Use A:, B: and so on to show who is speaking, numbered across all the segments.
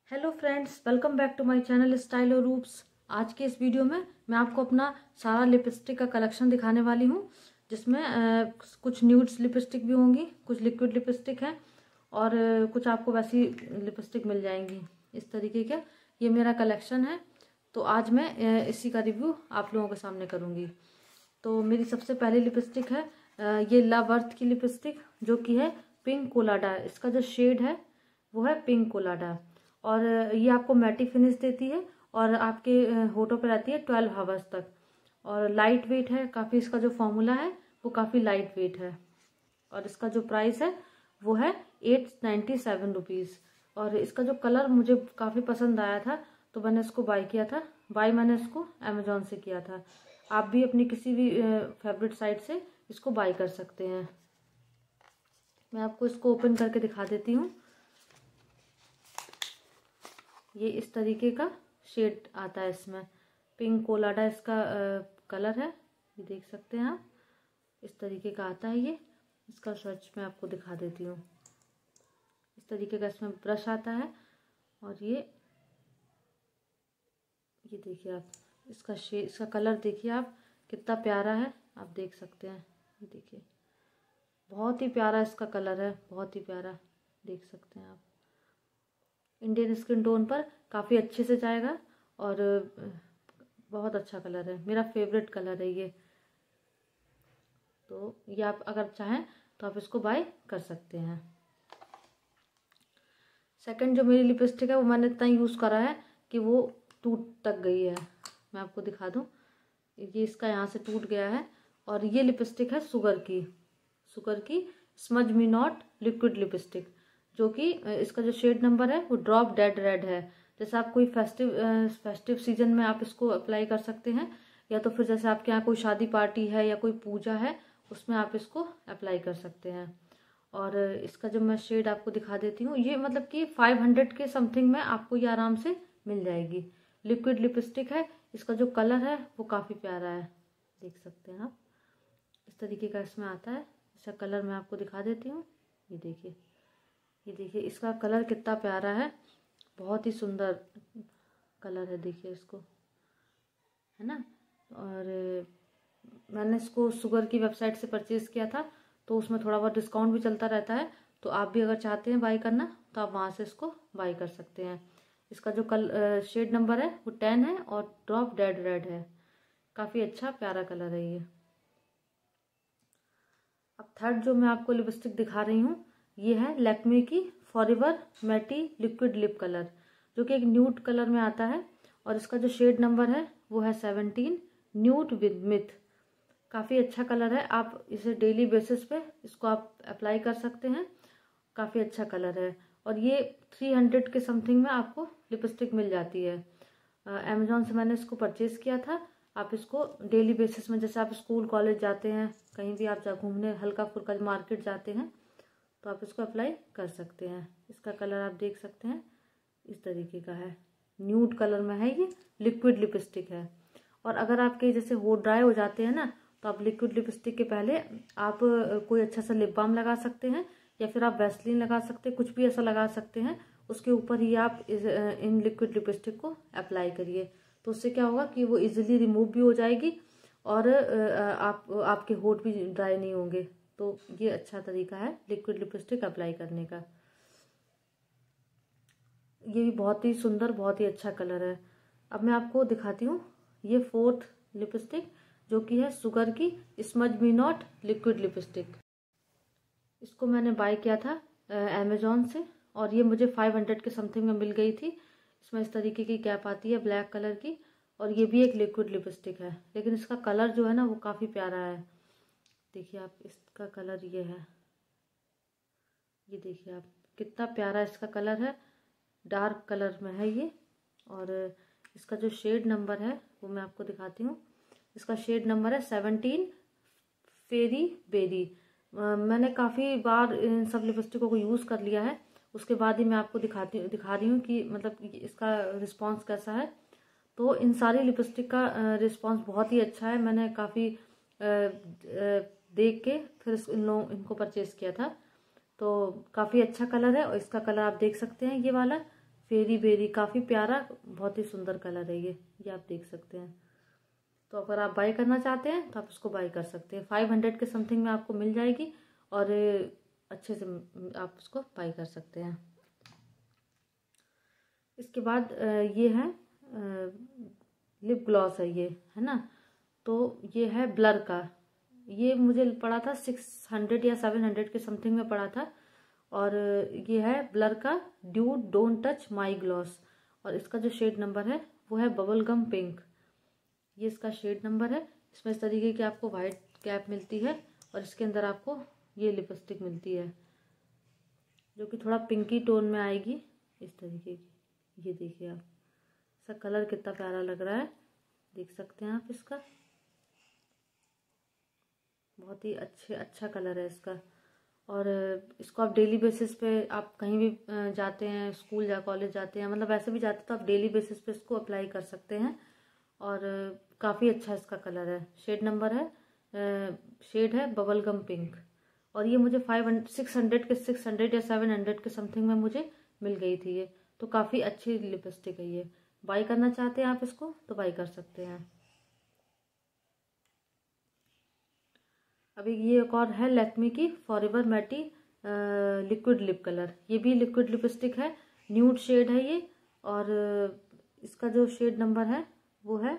A: Hello friends, welcome back to my channel style और रूप्स। आज के इस वीडियो में मैं आपको अपना सारा लिपस्टिक का कलेक्शन दिखाने वाली हूँ, जिसमें कुछ न्यूड्स लिपस्टिक भी होंगी, कुछ लिक्विड लिपस्टिक है और कुछ आपको वैसी लिपस्टिक मिल जाएंगी इस तरीके के। ये मेरा कलेक्शन है, तो आज मैं इसी का रिव्यू आप लोगों के सामने करूँगी। तो मेरी सबसे पहली लिपस्टिक है ये लव अर्थ की लिपस्टिक, जो कि है पिंक कोलाडा। इसका जो शेड है वो है पिंक कोलाडा और ये आपको मैटी फिनिश देती है और आपके होठों पर रहती है 12 आवर्स तक और लाइट वेट है काफ़ी। इसका जो फॉर्मूला है वो काफ़ी लाइट वेट है और इसका जो प्राइस है वो है 897 रुपीज़। और इसका जो कलर मुझे काफ़ी पसंद आया था तो मैंने इसको बाय किया था। बाय मैंने इसको अमेजोन से किया था। आप भी अपनी किसी भी फेवरेट साइट से इसको बाय कर सकते हैं। मैं आपको इसको ओपन करके दिखा देती हूँ। ये इस तरीके का शेड आता है, इसमें पिंक कोलाडा इसका कलर है, ये देख सकते हैं आप। इस तरीके का आता है ये। इसका स्वच्छ मैं आपको दिखा देती हूँ। इस तरीके का इसमें ब्रश आता है और ये देखिए आप, इसका शेड, इसका कलर देखिए आप कितना प्यारा है, आप देख सकते हैं। ये देखिए बहुत ही प्यारा इसका कलर है, बहुत ही प्यारा, देख सकते हैं आप। इंडियन स्किन टोन पर काफ़ी अच्छे से जाएगा और बहुत अच्छा कलर है, मेरा फेवरेट कलर है ये। तो ये आप अगर चाहें तो आप इसको बाय कर सकते हैं। सेकंड जो मेरी लिपस्टिक है वो मैंने इतना यूज़ करा है कि वो टूट तक गई है। मैं आपको दिखा दूँ, ये इसका यहाँ से टूट गया है। और ये लिपस्टिक है शुगर की smudge me not liquid lipstick, जो कि इसका जो शेड नंबर है वो ड्रॉप डेड रेड है। जैसे आप कोई फेस्टिव सीजन में आप इसको अप्लाई कर सकते हैं, या तो फिर जैसे आपके यहाँ कोई शादी पार्टी है या कोई पूजा है उसमें आप इसको अप्लाई कर सकते हैं। और इसका जो मैं शेड आपको दिखा देती हूँ, ये मतलब कि 500 के समथिंग में आपको ये आराम से मिल जाएगी। लिक्विड लिपस्टिक है। इसका जो कलर है वो काफ़ी प्यारा है, देख सकते हैं आप। इस तरीके का इसमें आता है। इसका कलर मैं आपको दिखा देती हूँ। ये देखिए इसका कलर कितना प्यारा है, बहुत ही सुंदर कलर है, देखिए इसको, है ना। और मैंने इसको शुगर की वेबसाइट से परचेज़ किया था, तो उसमें थोड़ा बहुत डिस्काउंट भी चलता रहता है। तो आप भी अगर चाहते हैं बाय करना तो आप वहाँ से इसको बाय कर सकते हैं। इसका जो शेड नंबर है वो 10 है और ड्रॉप डेड रेड है। काफ़ी अच्छा प्यारा कलर है ये। अब थर्ड जो मैं आपको लिपस्टिक दिखा रही हूँ ये है लैक्मे की forever matte liquid lip colour, जो कि एक न्यूड कलर में आता है और इसका जो शेड नंबर है वो है 17 न्यूड विद मिथ। काफ़ी अच्छा कलर है, आप इसे डेली बेसिस पे इसको आप अप्लाई कर सकते हैं। काफ़ी अच्छा कलर है और ये 300 के समथिंग में आपको लिपस्टिक मिल जाती है। अमेजोन से मैंने इसको परचेज़ किया था। आप इसको डेली बेसिस में, जैसे आप स्कूल कॉलेज जाते हैं, कहीं भी आप घूमने हल्का फुल्का मार्केट जाते हैं, तो आप इसको अप्लाई कर सकते हैं। इसका कलर आप देख सकते हैं, इस तरीके का है, न्यूड कलर में है, ये लिक्विड लिपस्टिक है। और अगर आपके जैसे होठ ड्राई हो जाते हैं ना, तो आप लिक्विड लिपस्टिक के पहले आप कोई अच्छा सा लिप बाम लगा सकते हैं या फिर आप वैसलीन लगा सकते हैं, कुछ भी ऐसा लगा सकते हैं। उसके ऊपर ही आप इन लिक्विड लिपस्टिक को अप्लाई करिए, तो उससे क्या होगा कि वो इजीली रिमूव भी हो जाएगी और आपके होठ भी ड्राई नहीं होंगे। तो ये अच्छा तरीका है लिक्विड लिपस्टिक अप्लाई करने का। ये भी बहुत ही सुंदर, बहुत ही अच्छा कलर है। अब मैं आपको दिखाती हूँ ये फोर्थ लिपस्टिक, जो कि है शुगर की smudge me not liquid lipstick. इसको मैंने बाय किया था अमेजोन से और ये मुझे 500 के समथिंग में मिल गई थी। इसमें इस तरीके की कैप आती है ब्लैक कलर की और ये भी एक लिक्विड लिपस्टिक है, लेकिन इसका कलर जो है ना वो काफ़ी प्यारा है। देखिए आप, इसका कलर ये है, ये देखिए आप कितना प्यारा इसका कलर है, डार्क कलर में है ये। और इसका जो शेड नंबर है वो मैं आपको दिखाती हूँ। इसका शेड नंबर है 17 फेरी बेरी। मैंने काफ़ी बार इन सब लिपस्टिकों को यूज़ कर लिया है, उसके बाद ही मैं आपको दिखा रही हूँ कि मतलब इसका रिस्पांस कैसा है। तो इन सारी लिपस्टिक का रिस्पांस बहुत ही अच्छा है। मैंने काफ़ी देख के फिर इनको परचेज़ किया था। तो काफ़ी अच्छा कलर है और इसका कलर आप देख सकते हैं, ये वाला फेरी बेरी, काफ़ी प्यारा, बहुत ही सुंदर कलर है ये आप देख सकते हैं। तो अगर आप बाय करना चाहते हैं तो आप इसको बाय कर सकते हैं। 500 के समथिंग में आपको मिल जाएगी और अच्छे से आप उसको बाय कर सकते हैं। इसके बाद ये है लिप ग्लॉस है ये, है ना। तो ये है ब्लर का, ये मुझे पड़ा था 600 या 700 के समथिंग में पड़ा था। और ये है ब्लर का dude don't touch my gloss, और इसका जो शेड नंबर है वो है बबल गम पिंक। ये इसका शेड नंबर है। इसमें इस तरीके की आपको वाइट कैप मिलती है और इसके अंदर आपको ये लिपस्टिक मिलती है जो कि थोड़ा पिंकी टोन में आएगी इस तरीके की। ये देखिए आप, इसका कलर कितना प्यारा लग रहा है, देख सकते हैं आप इसका, बहुत ही अच्छा कलर है इसका। और इसको आप डेली बेसिस पे, आप कहीं भी जाते हैं, स्कूल या कॉलेज जाते हैं, मतलब ऐसे भी जाते हैं तो आप डेली बेसिस पे इसको अप्लाई कर सकते हैं। और काफ़ी अच्छा इसका कलर है। शेड नंबर है, शेड है बबल गम पिंक। और ये मुझे 600 या 700 के समथिंग में मुझे मिल गई थी ये। तो काफ़ी अच्छी लिपस्टिक है ये। बाई करना चाहते हैं आप इसको तो बाई कर सकते हैं। अभी ये एक और है लैक्मे की forever matte liquid lip colour. ये भी लिक्विड लिपस्टिक है, न्यूड शेड है ये। और इसका जो शेड नंबर है वो है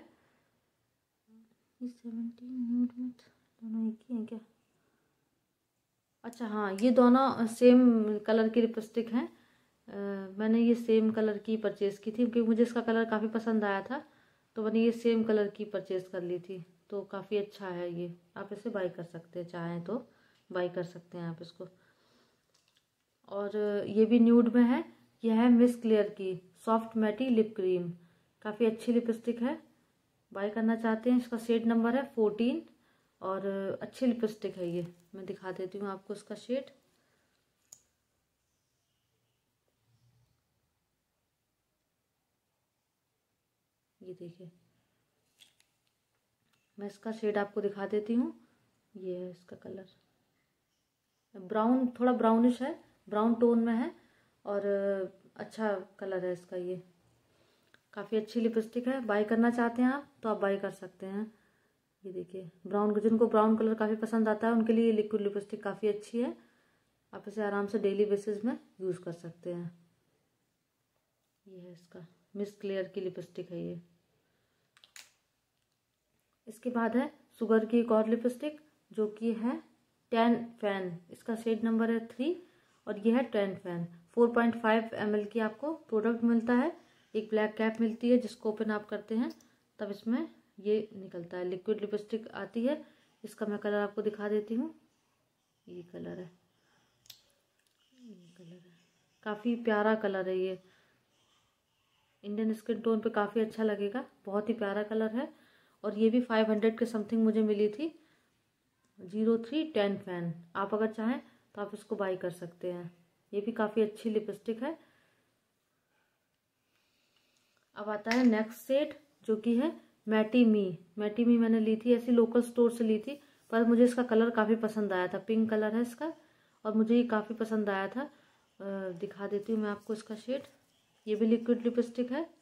A: 17। न्यूड में दोनों एक ही हैं क्या? अच्छा हाँ, ये दोनों सेम कलर की लिपस्टिक हैं। मैंने ये सेम कलर की परचेज़ की थी क्योंकि मुझे इसका कलर काफ़ी पसंद आया था, तो मैंने ये सेम कलर की परचेज़ कर ली थी। तो काफ़ी अच्छा है ये, आप इसे बाय कर सकते हैं, चाहें तो बाय कर सकते हैं आप इसको। और ये भी न्यूड में है। यह है मिस क्लियर की सॉफ्ट मैटी लिप क्रीम, काफ़ी अच्छी लिपस्टिक है। बाय करना चाहते हैं, इसका शेड नंबर है 14। और अच्छी लिपस्टिक है ये, मैं दिखा देती हूँ आपको इसका शेड। ये देखिए, मैं इसका शेड आपको दिखा देती हूँ। ये है इसका कलर, ब्राउन, थोड़ा ब्राउनिश है, ब्राउन टोन में है। और अच्छा कलर है इसका ये, काफ़ी अच्छी लिपस्टिक है। बाय करना चाहते हैं आप तो आप बाय कर सकते हैं। ये देखिए, ब्राउन, जिनको ब्राउन कलर काफ़ी पसंद आता है उनके लिए लिक्विड लिपस्टिक काफ़ी अच्छी है। आप इसे आराम से डेली बेसिस में यूज़ कर सकते हैं। ये है इसका मिस क्लियर की लिपस्टिक है ये। इसके बाद है शुगर की एक और लिपस्टिक जो कि है टैन फैन। इसका शेड नंबर है 3 और ये है टैन फैन। 4.5 ml की आपको प्रोडक्ट मिलता है। एक ब्लैक कैप मिलती है जिसको ओपन आप करते हैं तब इसमें ये निकलता है, लिक्विड लिपस्टिक आती है। इसका मैं कलर आपको दिखा देती हूँ। ये कलर है, ये कलर है, काफ़ी प्यारा कलर है ये। इंडियन स्किन टोन पे काफ़ी अच्छा लगेगा, बहुत ही प्यारा कलर है। और ये भी 500 के समथिंग मुझे मिली थी। 03 10 फैन, आप अगर चाहें तो आप इसको बाई कर सकते हैं। ये भी काफ़ी अच्छी लिपस्टिक है। अब आता है नेक्स्ट शेड जो कि है मैटी मी। मैटी मी मैंने ली थी, ऐसी लोकल स्टोर से ली थी, पर मुझे इसका कलर काफ़ी पसंद आया था। पिंक कलर है इसका और मुझे ये काफ़ी पसंद आया था। दिखा देती हूँ मैं आपको इसका शेड। ये भी लिक्विड लिपस्टिक है।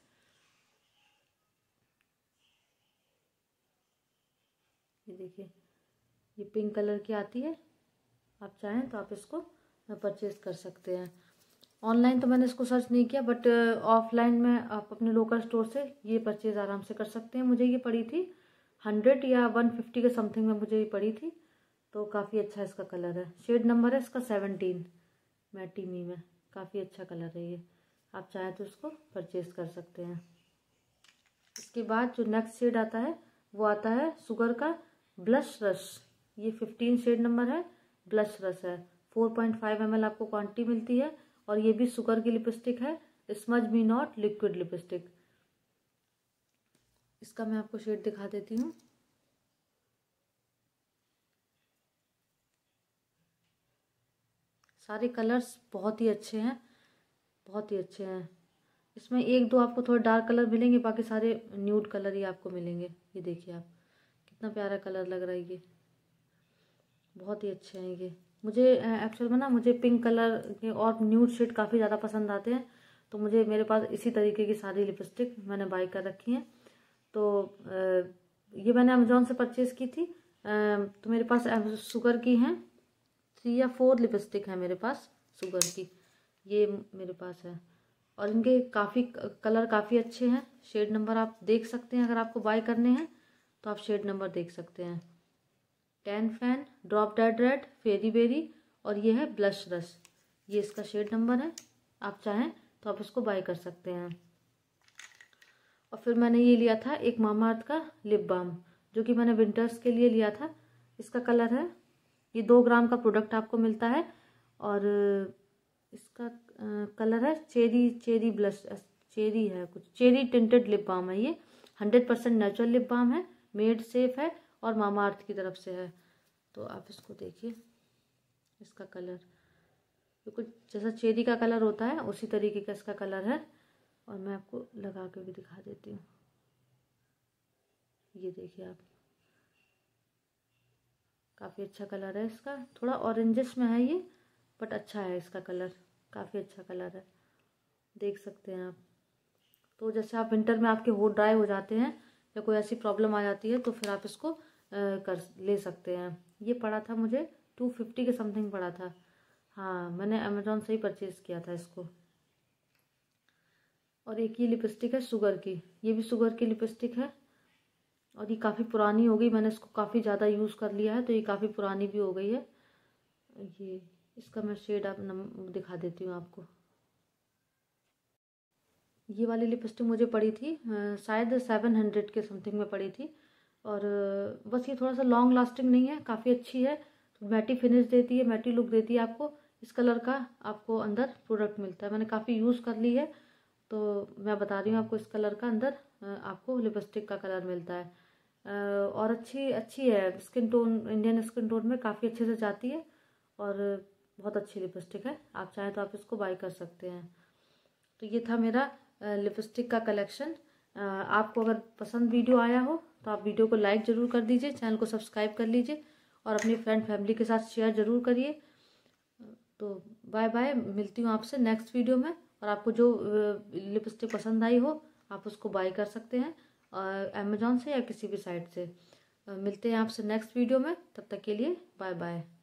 A: ये देखिए, ये पिंक कलर की आती है। आप चाहें तो आप इसको परचेज कर सकते हैं। ऑनलाइन तो मैंने इसको सर्च नहीं किया, बट ऑफलाइन में आप अपने लोकल स्टोर से ये परचेज आराम से कर सकते हैं। मुझे ये पड़ी थी 100 या 150 के समथिंग में मुझे ये पड़ी थी। तो काफ़ी अच्छा इसका कलर है। शेड नंबर है इसका 17 मैटी मी में। काफ़ी अच्छा कलर है ये, आप चाहें तो इसको परचेज कर सकते हैं। इसके बाद जो नेक्स्ट शेड आता है वो आता है शुगर का ब्लश रश। ये 15 शेड नंबर है, ब्लश रश है। 4.5 ml आपको क्वांटिटी मिलती है। और ये भी शुगर की लिपस्टिक है, smudge me not liquid lipstick. इसका मैं आपको शेड दिखा देती हूँ। सारे कलर्स बहुत ही अच्छे हैं, बहुत ही अच्छे हैं। इसमें एक दो आपको थोड़े डार्क कलर मिलेंगे, बाकी सारे न्यूड कलर ही आपको मिलेंगे। ये देखिए आप, कितना प्यारा कलर लग रहा है ये, बहुत ही अच्छे हैं ये। मुझे एक्चुअल में ना मुझे पिंक कलर के और न्यूड शेड काफ़ी ज़्यादा पसंद आते हैं, तो मुझे मेरे पास इसी तरीके की सारी लिपस्टिक मैंने बाय कर रखी हैं। तो ये मैंने अमेजोन से परचेज़ की थी। तो मेरे पास शुगर की हैं 3 या 4 लिपस्टिक हैं मेरे पास शुगर की, ये मेरे पास है। और इनके काफ़ी कलर काफ़ी अच्छे हैं। शेड नंबर आप देख सकते हैं, अगर आपको बाय करने हैं तो आप शेड नंबर देख सकते हैं। Tan fan, drop dead red, fairy berry और ये है ब्लश रश, ये इसका शेड नंबर है। आप चाहें तो आप इसको बाय कर सकते हैं। और फिर मैंने ये लिया था एक मामाअर्थ का लिप बाम, जो कि मैंने विंटर्स के लिए लिया था। इसका कलर है, ये 2 ग्राम का प्रोडक्ट आपको मिलता है और इसका कलर है चेरी ब्लश, चेरी है कुछ, चेरी टिंटेड लिप बाम है ये। 100% नेचुरल लिप बाम है, मेड सेफ है और मामाअर्थ की तरफ से है। तो आप इसको देखिए, इसका कलर कुछ जैसा चेरी का कलर होता है उसी तरीके का इसका कलर है। और मैं आपको लगा के भी दिखा देती हूँ, ये देखिए आप, काफ़ी अच्छा कलर है इसका। थोड़ा ऑरेंजिश में है ये, बट अच्छा है इसका कलर, काफ़ी अच्छा कलर है, देख सकते हैं आप। तो जैसे आप विंटर में आपके होठ ड्राई हो जाते हैं या कोई ऐसी प्रॉब्लम आ जाती है तो फिर आप इसको ले सकते हैं। ये पड़ा था मुझे 250 के समथिंग पड़ा था। हाँ, मैंने अमेजोन से ही परचेज़ किया था इसको। और एक ये लिपस्टिक है शुगर की, ये भी शुगर की लिपस्टिक है और ये काफ़ी पुरानी हो गई, मैंने इसको काफ़ी ज़्यादा यूज़ कर लिया है तो ये काफ़ी पुरानी भी हो गई है। ये इसका मैं शेड आप दिखा देती हूँ आपको। ये वाली लिपस्टिक मुझे पड़ी थी शायद 700 के समथिंग में पड़ी थी। और बस ये थोड़ा सा लॉन्ग लास्टिंग नहीं है, काफ़ी अच्छी है, तो मैटी फिनिश देती है, मैटी लुक देती है आपको। इस कलर का आपको अंदर प्रोडक्ट मिलता है, मैंने काफ़ी यूज़ कर ली है तो मैं बता रही हूँ आपको। इस कलर का अंदर आपको लिपस्टिक का कलर मिलता है और अच्छी है, skin tone, Indian skin tone में काफ़ी अच्छे से जाती है और बहुत अच्छी लिपस्टिक है। आप चाहें तो आप इसको बाय कर सकते हैं। तो ये था मेरा लिपस्टिक का कलेक्शन। आपको अगर पसंद वीडियो आया हो तो आप वीडियो को लाइक ज़रूर कर दीजिए, चैनल को सब्सक्राइब कर लीजिए और अपनी फ्रेंड फैमिली के साथ शेयर ज़रूर करिए। तो बाय बाय, मिलती हूँ आपसे नेक्स्ट वीडियो में। और आपको जो लिपस्टिक पसंद आई हो आप उसको बाय कर सकते हैं अमेजोन से या किसी भी साइट से। मिलते हैं आपसे नेक्स्ट वीडियो में, तब तक के लिए बाय बाय।